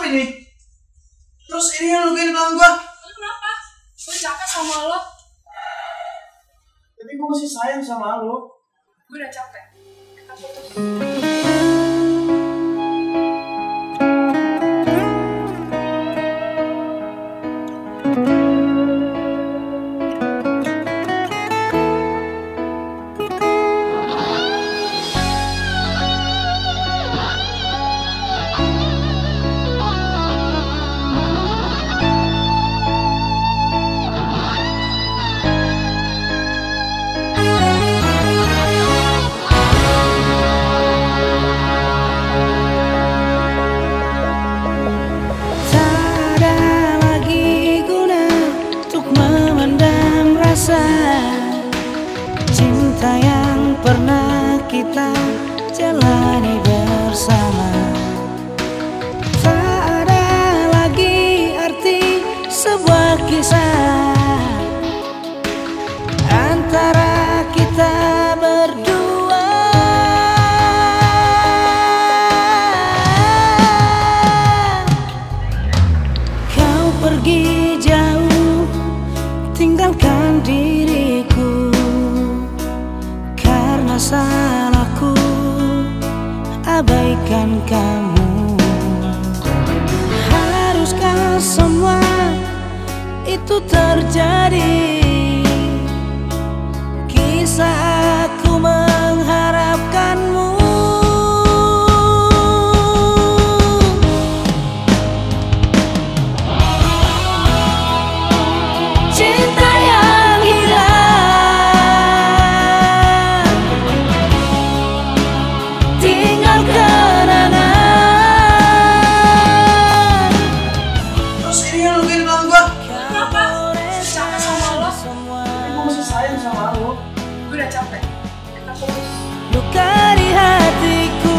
ini? Terus ini yang lu gini bilang gua. Kenapa? Gue capek sama lo. Tapi gua masih sayang sama lu. Gue udah capek. Kita putus. Cinta yang pernah kita jalani bersama, tak ada lagi arti sebuah kisah antara kita berdua. Kau pergi jauh, tinggalkan diriku. Karena salahku abaikan kamu. Haruskah semua itu terjadi? Kisah aku mengharapkanmu. Cinta yang hilang, tinggal kenangan. Terus ini yang lu gini bilang gua. Kenapa? Gue capek sama lo. Tapi gua masih sayang sama lu. Gue udah capek. Kita putus. Luka di hatiku,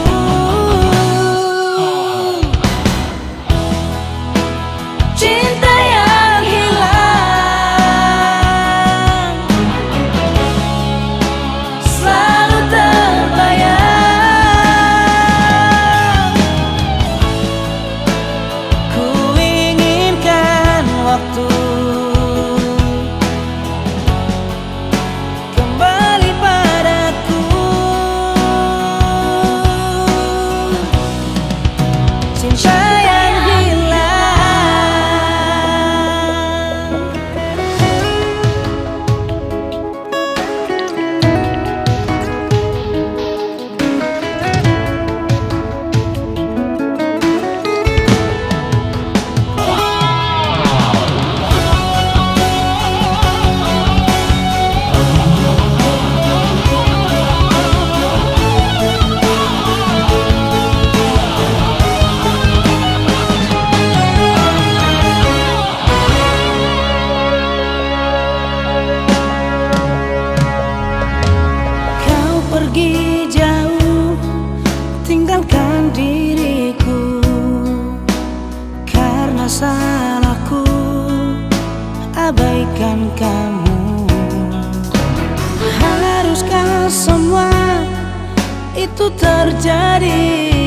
cinta yang hilang selalu terbayang. Ku inginkan waktu kembali padaku. Cinta yang hilang. Kau pergi jauh, tinggalkan diriku. Karena salahku abaikan kamu. Haruskah semua itu terjadi?